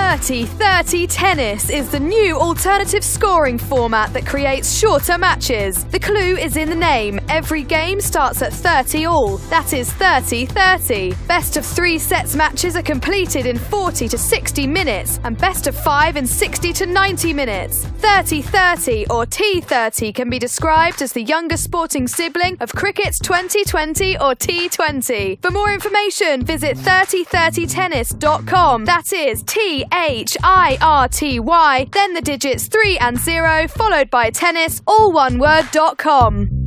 30-30 tennis is the new alternative scoring format that creates shorter matches. The clue is in the name. Every game starts at 30 all. That is 30-30. Best of 3 sets matches are completed in 40 to 60 minutes and best of 5 in 60 to 90 minutes. 30-30 or T30 can be described as the younger sporting sibling of cricket's 2020 or T20. For more information, visit 3030tennis.com. That is THIRTY, then the digits 3 and 0, followed by tennis, all one word.com.